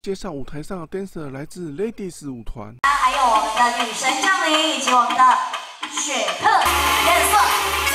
介绍舞台上的 dancer 来自 Ladies 舞团， 还有我们的女神降临，以及我们的雪特颜色。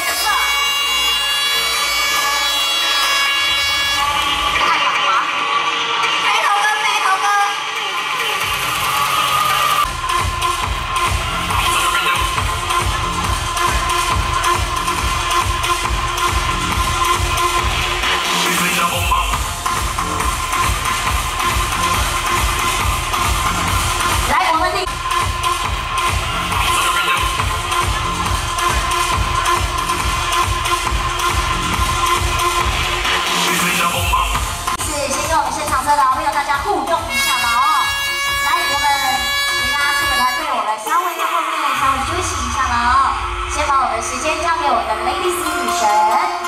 大家互动一下了哦！来，我们其他4个团队，我们稍微在后面稍微休息一下了哦。先把我们的时间交给我们的 Ladies 女神。